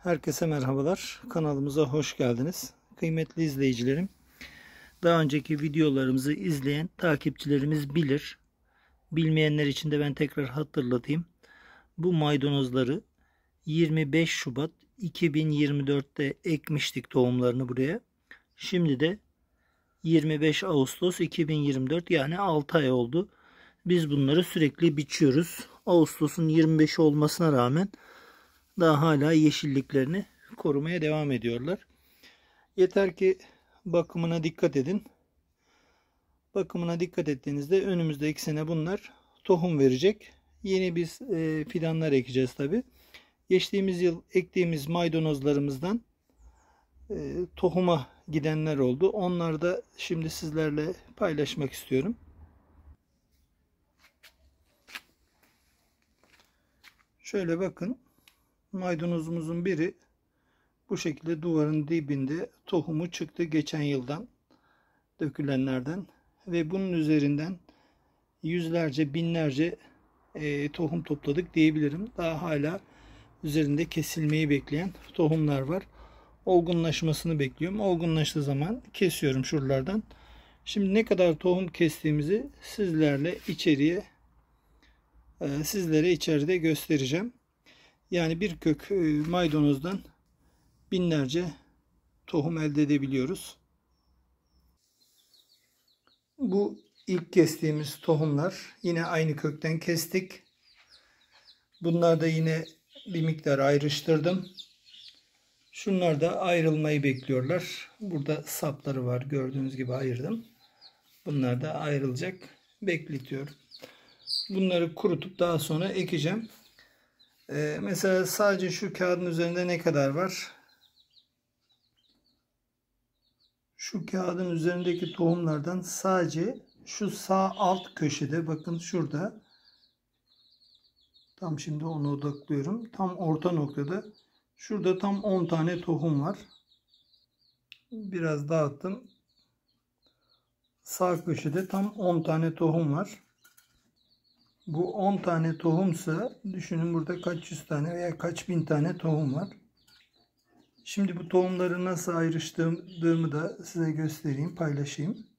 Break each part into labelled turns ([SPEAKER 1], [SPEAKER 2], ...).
[SPEAKER 1] Herkese merhabalar. Kanalımıza hoş geldiniz. Kıymetli izleyicilerim, daha önceki videolarımızı izleyen takipçilerimiz bilir. Bilmeyenler için de ben tekrar hatırlatayım. Bu maydanozları 25 Şubat 2024'te ekmiştik tohumlarını buraya. Şimdi de 25 Ağustos 2024, yani 6 ay oldu. Biz bunları sürekli biçiyoruz. Ağustos'un 25 olmasına rağmen daha hala yeşilliklerini korumaya devam ediyorlar. Yeter ki bakımına dikkat edin. Bakımına dikkat ettiğinizde önümüzdeki sene bunlar tohum verecek. Yeni biz fidanlar ekeceğiz tabi. Geçtiğimiz yıl ektiğimiz maydanozlarımızdan tohuma gidenler oldu. Onları da şimdi sizlerle paylaşmak istiyorum. Şöyle bakın. Maydanozumuzun biri bu şekilde duvarın dibinde tohumu çıktı geçen yıldan dökülenlerden ve bunun üzerinden yüzlerce binlerce tohum topladık diyebilirim. Daha hala üzerinde kesilmeyi bekleyen tohumlar var. Olgunlaşmasını bekliyorum. Olgunlaştığı zaman kesiyorum şuralardan. Şimdi ne kadar tohum kestiğimizi sizlerle sizlere içeride göstereceğim. Yani bir kök maydanozdan binlerce tohum elde edebiliyoruz. Bu ilk kestiğimiz tohumlar. Yine aynı kökten kestik. Bunlar da yine bir miktar ayrıştırdım. Şunlar da ayrılmayı bekliyorlar. Burada sapları var. Gördüğünüz gibi ayırdım. Bunlar da ayrılacak. Bekletiyorum. Bunları kurutup daha sonra ekeceğim. Mesela sadece şu kağıdın üzerinde ne kadar var? Şu kağıdın üzerindeki tohumlardan sadece şu sağ alt köşede, bakın şurada, tam şimdi onu odaklıyorum. Tam orta noktada şurada tam 10 tane tohum var. Biraz dağıttım. Sağ köşede tam 10 tane tohum var. Bu 10 tane tohumsa düşünün burada kaç yüz tane veya kaç bin tane tohum var. Şimdi bu tohumları nasıl ayrıştırdığımı da size göstereyim, paylaşayım.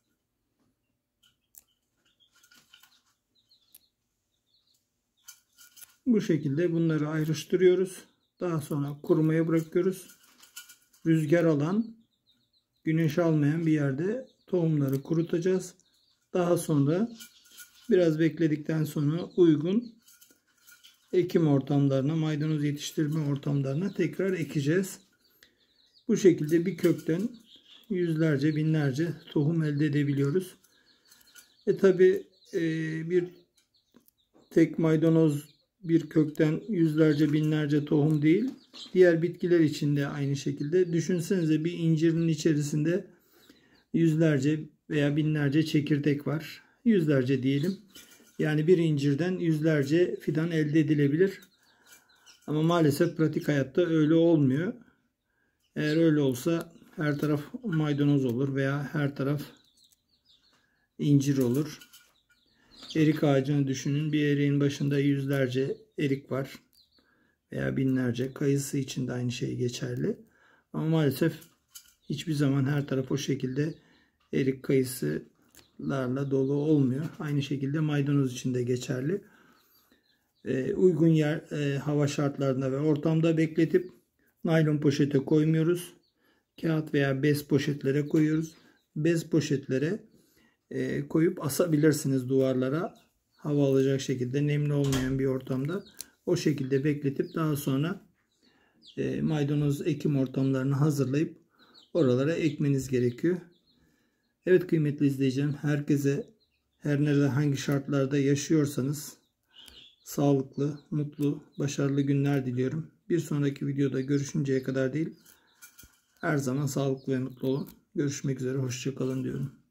[SPEAKER 1] Bu şekilde bunları ayrıştırıyoruz. Daha sonra kurumaya bırakıyoruz. Rüzgar alan, güneş almayan bir yerde tohumları kurutacağız. Daha sonra biraz bekledikten sonra uygun ekim ortamlarına, maydanoz yetiştirme ortamlarına tekrar ekeceğiz. Bu şekilde bir kökten yüzlerce, binlerce tohum elde edebiliyoruz. Tabi bir tek maydanoz bir kökten yüzlerce, binlerce tohum değil. Diğer bitkiler için de aynı şekilde. Düşünsenize, bir incirin içerisinde yüzlerce veya binlerce çekirdek var. Yüzlerce diyelim. Yani bir incirden yüzlerce fidan elde edilebilir. Ama maalesef pratik hayatta öyle olmuyor. Eğer öyle olsa her taraf maydanoz olur veya her taraf incir olur. Erik ağacını düşünün. Bir eriğin başında yüzlerce erik var veya binlerce. Kayısı için de aynı şey geçerli. Ama maalesef hiçbir zaman her taraf o şekilde erik kayısılarla dolu olmuyor. Aynı şekilde maydanoz için de geçerli. Uygun yer, hava şartlarında ve ortamda bekletip naylon poşete koymuyoruz. Kağıt veya bez poşetlere koyuyoruz. Bez poşetlere koyup asabilirsiniz duvarlara. Hava alacak şekilde, nemli olmayan bir ortamda. O şekilde bekletip daha sonra maydanoz ekim ortamlarını hazırlayıp oralara ekmeniz gerekiyor. Evet kıymetli izleyicilerim, herkese her nerede hangi şartlarda yaşıyorsanız sağlıklı, mutlu, başarılı günler diliyorum. Bir sonraki videoda görüşünceye kadar değil, her zaman sağlıklı ve mutlu olun. Görüşmek üzere, hoşça kalın diyorum.